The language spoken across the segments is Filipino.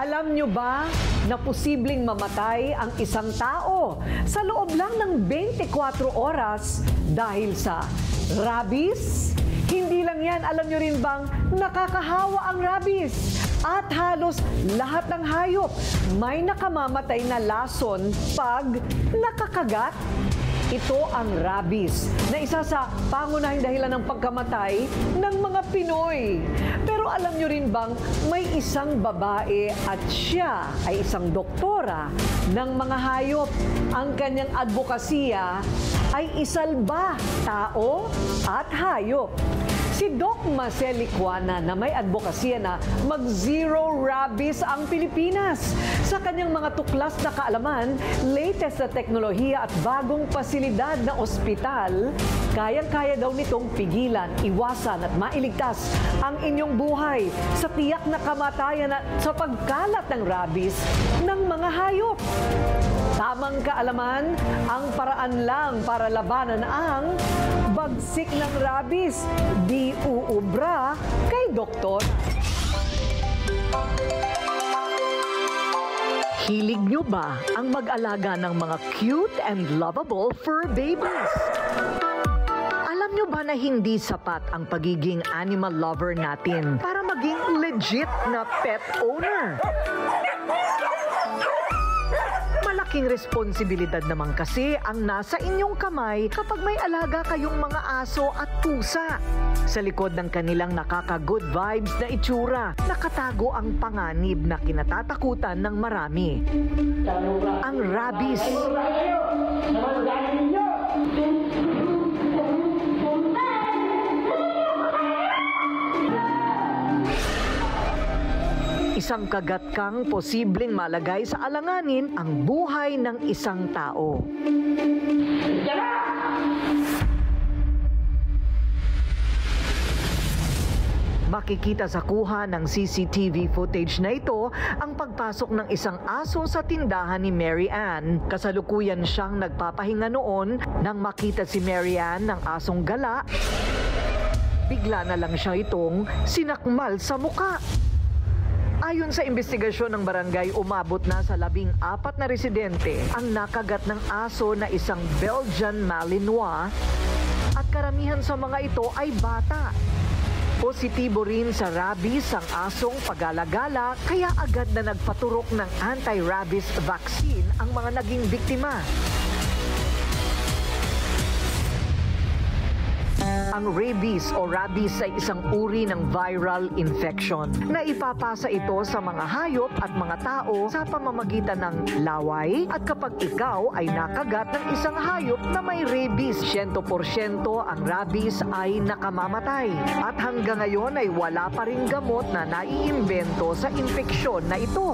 Alam nyo ba na posibleng mamatay ang isang tao sa loob lang ng 24 oras dahil sa rabies? Hindi lang yan, alam nyo rin bang nakakahawa ang rabies? At halos lahat ng hayop may nakamamatay na lason pag nakakagat. Ito ang rabies na isa sa pangunahing dahilan ng pagkamatay ng mga Pinoy. Pero alam nyo rin bang may isang babae at siya ay isang doktora ng mga hayop. Ang kanyang advokasya ay isalba tao at hayop. Si Doc Mase Licuana na may advokasya na mag-zero rabies ang Pilipinas. Sa kanyang mga tuklas na kaalaman, latest na teknolohiya at bagong pasilidad na ospital, kayang-kaya daw nitong pigilan, iwasan at mailigtas ang inyong buhay sa tiyak na kamatayan at sa pagkalat ng rabies ng mga hayop. Tamang kaalaman, ang paraan lang para labanan ang bagsik ng rabies. Di uubra kay doktor. Hilig nyo ba ang mag-alaga ng mga cute and lovable fur babies? Alam nyo ba na hindi sapat ang pagiging animal lover natin para maging legit na pet owner? Malaking responsibilidad naman kasi ang nasa inyong kamay kapag may alaga kayong mga aso at pusa. Sa likod ng kanilang nakaka-good vibes na itsura, nakatago ang panganib na kinatatakutan ng marami. Ang rabies. Isang kagat kang posibleng malagay sa alanganin ang buhay ng isang tao. Makikita sa kuha ng CCTV footage na ito ang pagpasok ng isang aso sa tindahan ni Mary Ann. Kasalukuyan siyang nagpapahinga noon nang makita si Mary Ann ng asong gala. Bigla na lang siya itong sinakmal sa muka. Ayon sa investigasyon ng barangay, umabot na sa 14 na residente ang nakagat ng aso na isang Belgian Malinois at karamihan sa mga ito ay bata. Positibo rin sa rabies ang asong pag-alagala kaya agad na nagpaturok ng anti-rabies vaccine ang mga naging biktima. Ang rabies o rabies ay isang uri ng viral infection na ipapasa ito sa mga hayop at mga tao sa pamamagitan ng laway at kapag ikaw ay nakagat ng isang hayop na may rabies, 100% ang rabies ay nakamamatay. At hanggang ngayon ay wala pa ring gamot na naiimbento sa infeksyon na ito.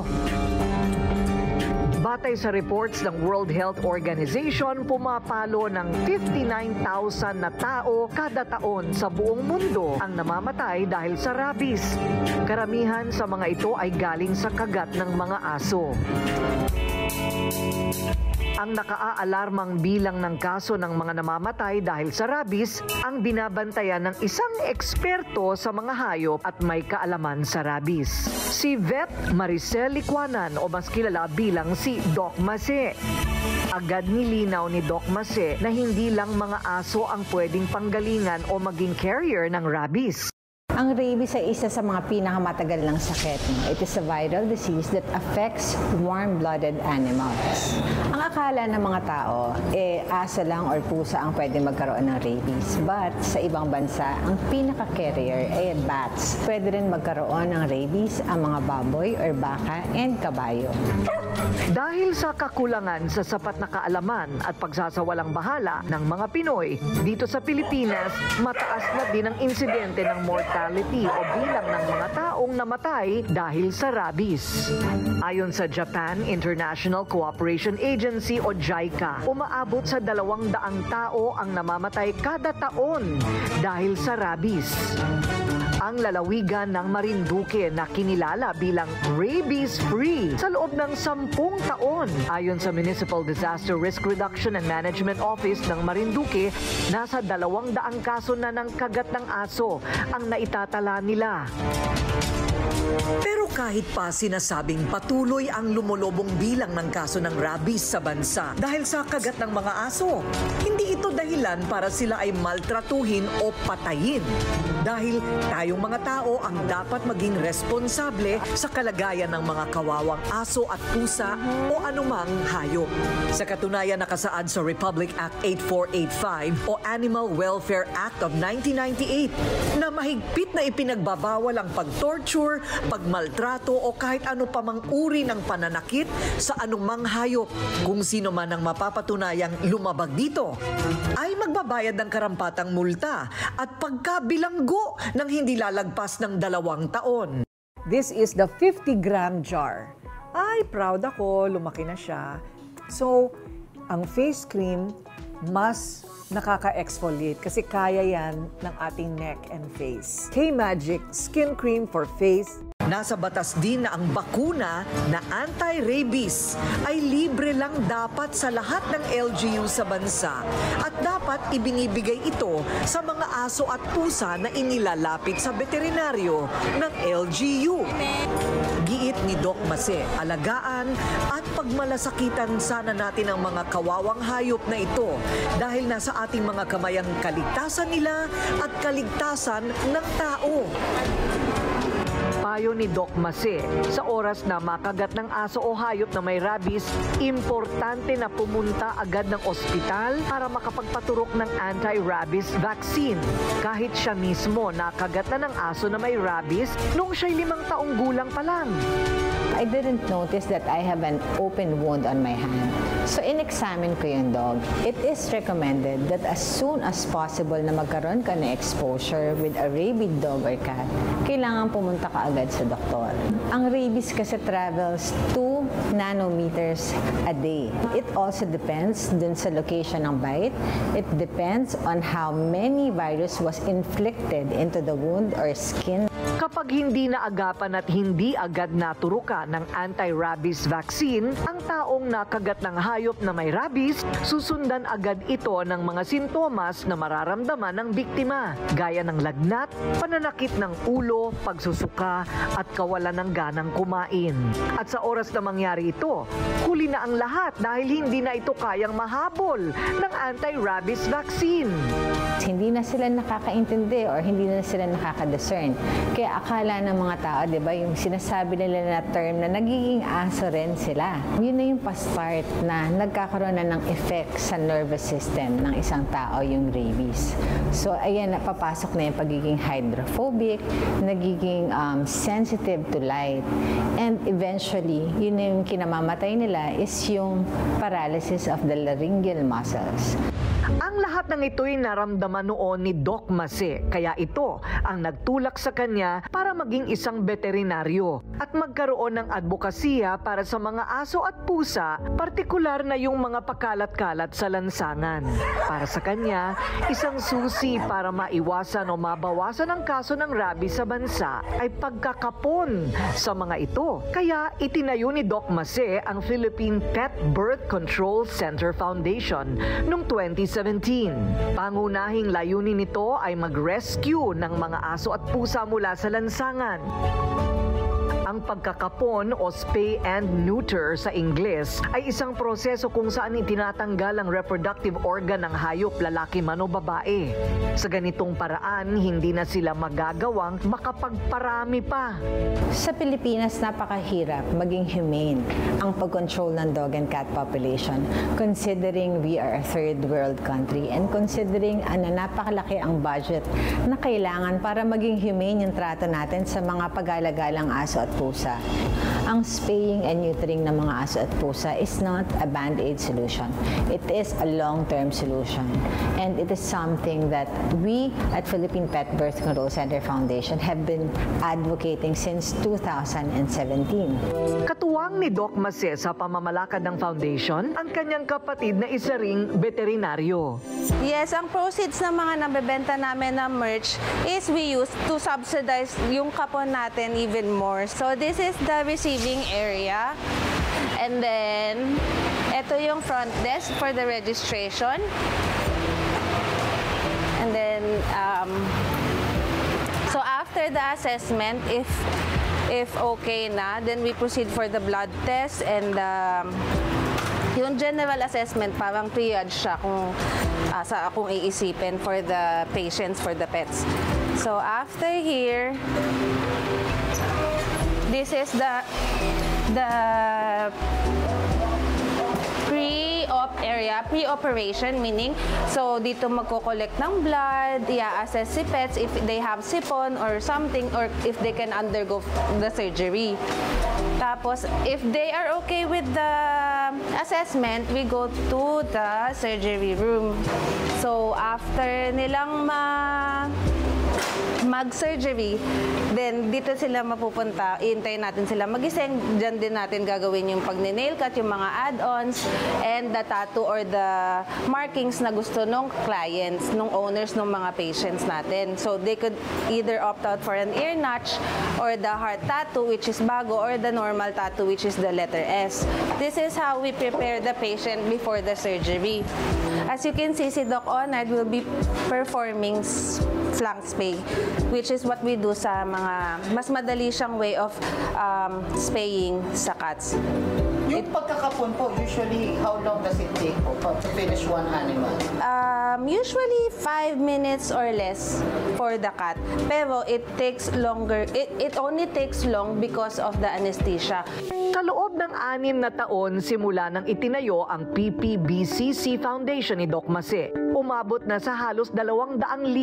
Batay sa reports ng World Health Organization, pumapalo ng 59,000 na tao kada taon sa buong mundo ang namamatay dahil sa rabies. Karamihan sa mga ito ay galing sa kagat ng mga aso. Ang nakaalarmang bilang ng kaso ng mga namamatay dahil sa rabies ang binabantayan ng isang eksperto sa mga hayop at may kaalaman sa rabies. Si Vet Maricel Licuanan o mas kilala bilang si Doc Mase. Agad nilinaw ni Doc Mase na hindi lang mga aso ang pwedeng panggalingan o maging carrier ng rabies. Ang rabies ay isa sa mga pinakamatagal ng sakit. It is a viral disease that affects warm-blooded animals. Ang akala ng mga tao, asa lang or pusa ang pwede magkaroon ng rabies. But sa ibang bansa, ang pinaka-carrier ay bats. Pwede rin magkaroon ng rabies ang mga baboy or baka and kabayo. Dahil sa kakulangan sa sapat na kaalaman at pagsasawalang bahala ng mga Pinoy, dito sa Pilipinas, mataas na din ang insidente ng mortality o bilang ng mga taong namatay dahil sa rabies. Ayon sa Japan International Cooperation Agency o JICA, umaabot sa 200 tao ang namamatay kada taon dahil sa rabies. Ang lalawigan ng Marinduque na kinilala bilang rabies-free sa loob ng 10 taon. Ayon sa Municipal Disaster Risk Reduction and Management Office ng Marinduque, nasa 200 kaso na ng kagat ng aso ang naitatala nila. Pero kahit pa sinasabing patuloy ang lumulubong bilang ng kaso ng rabies sa bansa dahil sa kagat ng mga aso, hindi ito dahilan para sila ay maltratuhin o patayin. Dahil tayong mga tao ang dapat maging responsable sa kalagayan ng mga kawawang aso at pusa o anumang hayop. Sa katunayan, nakasaad sa Republic Act 8485 o Animal Welfare Act of 1998 na mahigpit na ipinagbabawal ang pag-torture, pagmaltrato o kahit ano pa mang uri ng pananakit sa anumang hayop. Kung sino man ang mapapatunayang lumabag dito ay magbabayad ng karampatang multa at pagkabilanggo ng hindi lalagpas ng 2 taon. This is the 50-gram jar. Ay, proud ako, lumaki na siya. So, ang face cream mas nakaka-exfoliate kasi kaya yan ng ating neck and face. K-Magic Skin Cream for Face. Nasa batas din na ang bakuna na anti-rabies ay libre lang dapat sa lahat ng LGU sa bansa at dapat ibinibigay ito sa mga aso at pusa na inilalapit sa veterinaryo ng LGU. Giit ni Doc Mase, alagaan at pagmalasakitan sana natin ang mga kawawang hayop na ito dahil nasa ating mga kamay ang kaligtasan nila at kaligtasan ng tao. Payo ni Doc Mase, sa oras na makagat ng aso o hayop na may rabies, importante na pumunta agad ng ospital para makapagpaturok ng anti-rabies vaccine. Kahit siya mismo nakagat na ng aso na may rabies nung siya'y 5 taong gulang pa lang. I didn't notice that I have an open wound on my hand. So in-examine ko yung dog. It is recommended that as soon as possible na magkaroon ka ng exposure with a rabid dog or cat, kailangan pumunta ka agad sa doktor. Ang rabies kasi travels 2 nanometers a day. It also depends dun sa location ng bite. It depends on how many virus was inflicted into the wound or skin. Kapag hindi naagapan at hindi agad naturukan ng anti-rabies vaccine, ang taong nakagat ng hayop na may rabies, susundan agad ito ng mga sintomas na mararamdaman ng biktima, gaya ng lagnat, pananakit ng ulo, pagsusuka, at kawalan ng ganang kumain. At sa oras na mangyari ito, huli na ang lahat dahil hindi na ito kayang mahabol ng anti-rabies vaccine. Hindi na sila nakakaintindi or hindi na sila nakaka-discern. Kaya akala ng mga tao, di ba, yung sinasabi nila na term na nagiging aso rin sila. Yun na yung pa-start na nagkakaroon na ng effect sa nervous system ng isang tao, yung rabies. So, ayan, napapasok na yung pagiging hydrophobic, nagiging sensitive to light. And eventually, yun na yung kinamamatay nila is yung paralysis of the laryngeal muscles. Ang lahat ng ito'y naramdaman noon ni Doc Mase, kaya ito ang nagtulak sa kanya para maging isang veterinaryo at magkaroon ng advokasya para sa mga aso at pusa, partikular na yung mga pakalat-kalat sa lansangan. Para sa kanya, isang susi para maiwasan o mabawasan ang kaso ng rabies sa bansa ay pagkakapon sa mga ito. Kaya itinayo ni Doc Mase ang Philippine Pet Birth Control Center Foundation noong 2017. Pangunahing layunin nito ay mag-rescue ng mga aso at pusa mula sa lansangan. Ang pagkakapon o spay and neuter sa Ingles ay isang proseso kung saan itinatanggal ang reproductive organ ng hayop, lalaki man o babae. Sa ganitong paraan, hindi na sila magagawang makapagparami pa. Sa Pilipinas, napakahirap maging humane ang pag-control ng dog and cat population considering we are a third world country and considering napakalaki ang budget na kailangan para maging humane yung trato natin sa mga pag-alagalang aso at pusa. Ang spaying and neutering ng mga aso at pusa is not a band-aid solution. It is a long-term solution. And it is something that we at Philippine Pet Birth Control Center Foundation have been advocating since 2017. Katuwang ni Doc Mase sa pamamalakad ng foundation, ang kanyang kapatid na isa ring veterinaryo. Yes, ang proceeds ng mga nabebenta namin na merch is we use to subsidize yung kapon natin even more. So this is the receiving area. And then, ito yung front desk for the registration. And then, so after the assessment, if If okay na, then we proceed for the blood test and yung general assessment, parang triage siya kung iisipin for the patients, for the pets. So after here, this is the pre-op area, pre-operation, meaning, so dito magko-collect ng blood, i-assess si pets if they have sipon or something, or if they can undergo the surgery. Tapos, if they are okay with the assessment, we go to the surgery room. So, after nilang mag-surgery, then dito sila mapupunta, iintayin natin sila magising, dyan din natin gagawin yung pag-nail cut, yung mga add-ons, and the tattoo or the markings na gusto nung clients, nung owners, nung mga patients natin. So they could either opt out for an ear notch, or the heart tattoo, which is bago, or the normal tattoo, which is the letter S. This is how we prepare the patient before the surgery. As you can see, si Doc Onad will be performing flank spay, which is what we do sa mga mas madali siyang way of spaying sa cats. Yung pagkakapon po, usually, how long does it take po to finish one animal? Usually 5 minutes or less for the cat. Pero it takes longer. It only takes long because of the anesthesia. Sa loob ng 6 na taon simula nang itinayo ang PPBCC Foundation ni Doc Mase, umabot na sa halos 200,000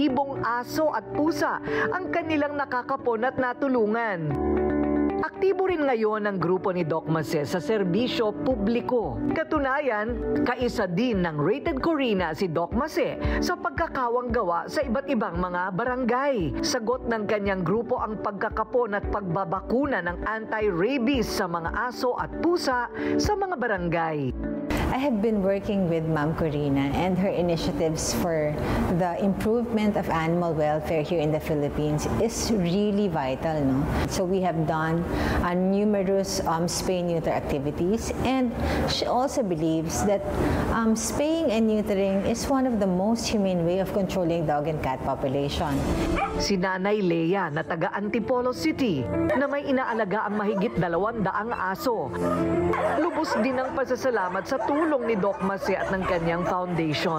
aso at pusa ang kanilang nakakapon at natulungan. Aktibo rin ngayon ang grupo ni Doc Mase sa serbisyo publiko. Katunayan, kaisa din ng Rated Corina si Doc Mase sa pagkakawang gawa sa iba't ibang mga barangay. Sagot ng kanyang grupo ang pagkakapon at pagbabakuna ng anti-rabies sa mga aso at pusa sa mga barangay. I have been working with Ma'am Corina and her initiatives for the improvement of animal welfare here in the Philippines is really vital, no? So we have done numerous spay-neuter activities, and she also believes that spaying and neutering is one of the most humane way of controlling dog and cat population. Si Nanay Lea na taga Antipolo City na may inaalaga ang mahigit 200 aso. Lubos din ang pasasalamat sa tulong ni Doc Mase at ng kanyang foundation.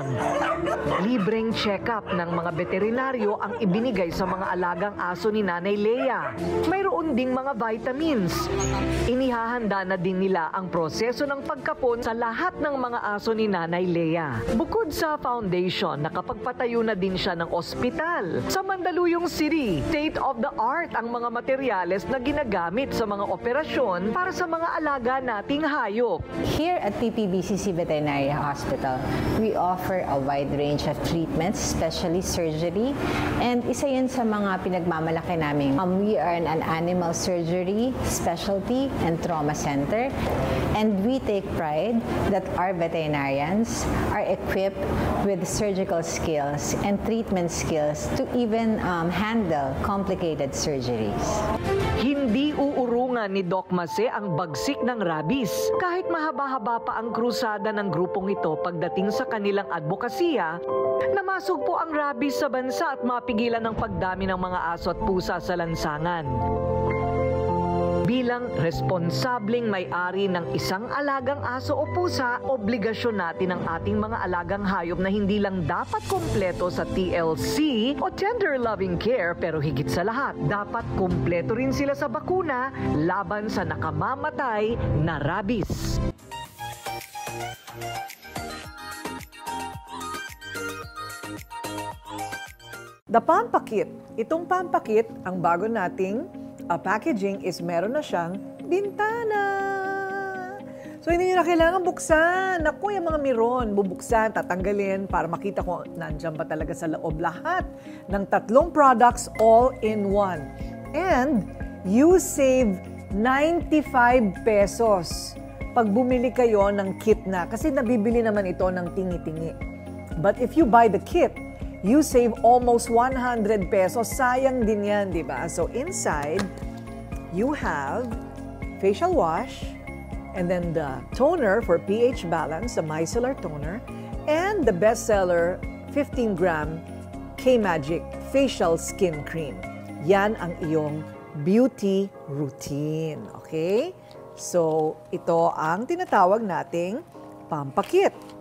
Libreng check-up ng mga veterinaryo ang ibinigay sa mga alagang aso ni Nanay Lea. Mayroon ding mga vitamins. Inihahanda na din nila ang proseso ng pagkapon sa lahat ng mga aso ni Nanay Lea. Bukod sa foundation, nakapagpatayo na din siya ng ospital sa Mandaluyong City. State-of-the-art ang mga materyales na ginagamit sa mga operasyon para sa mga alaga nating hayop. Here at PPBCC Veterinary Hospital, we offer a wide range of treatments, especially surgery. And isa yun sa mga pinagmamalaki namin. We are an animal surgery, specialty, and trauma center. And we take pride that our veterinarians are equipped with surgical skills and treatment skills to even handle complicated surgeries. Hindi uurungan ni Doc Mase ang bagsik ng rabies. Kahit mahaba-haba pa ang krusada ng grupong ito pagdating sa kanilang advokasya, namasog po ang rabies sa bansa at mapigilan ang pagdami ng mga aso at pusa sa lansangan. Bilang responsableng may-ari ng isang alagang aso o pusa, obligasyon natin ang ating mga alagang hayop na hindi lang dapat kompleto sa TLC o Tender Loving Care, pero higit sa lahat, dapat kompleto rin sila sa bakuna laban sa nakamamatay na rabies. The Pampakit. Itong Pampakit, ang bago nating packaging is meron na siyang bintana. So, hindi nyo na kailangan buksan. Naku, yung mga miron, bubuksan, tatanggalin para makita kung nandyan ba talaga sa loob lahat ng 3 products all in one. And you save 95 pesos pag bumili kayo ng kit na. Kasi nabibili naman ito ng tingi-tingi. But if you buy the kit, you save almost 100 pesos. Sayang din yan, di ba? So inside, you have facial wash, and then the toner for pH balance, the micellar toner, and the bestseller 15-gram K-Magic Facial Skin Cream. Yan ang iyong beauty routine. Okay? So, ito ang tinatawag nating pampakit.